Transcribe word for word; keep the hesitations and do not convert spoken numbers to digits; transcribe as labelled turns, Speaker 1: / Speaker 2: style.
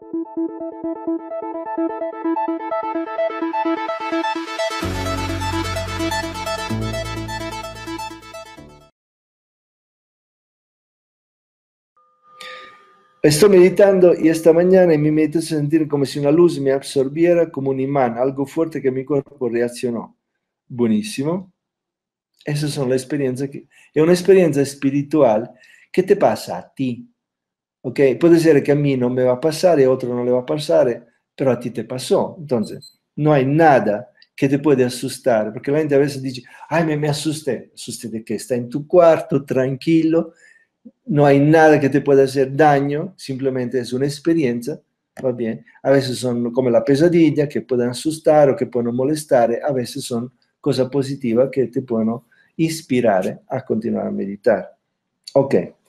Speaker 1: Estoy meditando y esta mañana en mi meditación sentí como si una luz me absorbiera como un imán, algo fuerte que mi cuerpo reaccionó. Buenísimo. Esas son las experiencias que... Es una experiencia espiritual que te pasa a ti. ¿Ok? Puede ser que a mí no me va a pasar y a otro no le va a pasar, pero a ti te pasó. Entonces, no hay nada que te puede asustar, porque la gente a veces dice, ay, me, me asusté. ¿Asusté de qué? Está en tu cuarto, tranquilo. No hay nada que te pueda hacer daño, simplemente es una experiencia, ¿va bien? A veces son como la pesadilla, que pueden asustar o que pueden molestar, a veces son cosas positivas que te pueden inspirar a continuar a meditar. Ok.